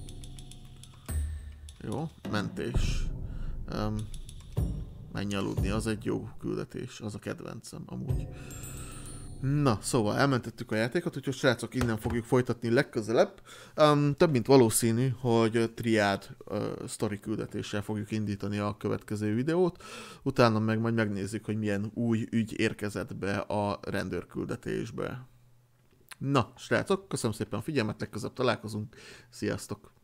Jó, mentés. Um, menj aludni, az egy jó küldetés, az a kedvencem amúgy. Na, szóval elmentettük a játékot, úgyhogy srácok, innen fogjuk folytatni legközelebb. Um, több mint valószínű, hogy triád uh, sztori küldetéssel fogjuk indítani a következő videót. Utána meg majd megnézzük, hogy milyen új ügy érkezett be a rendőrküldetésbe. Na, srácok, köszönöm szépen a figyelmet, legközelebb találkozunk. Sziasztok!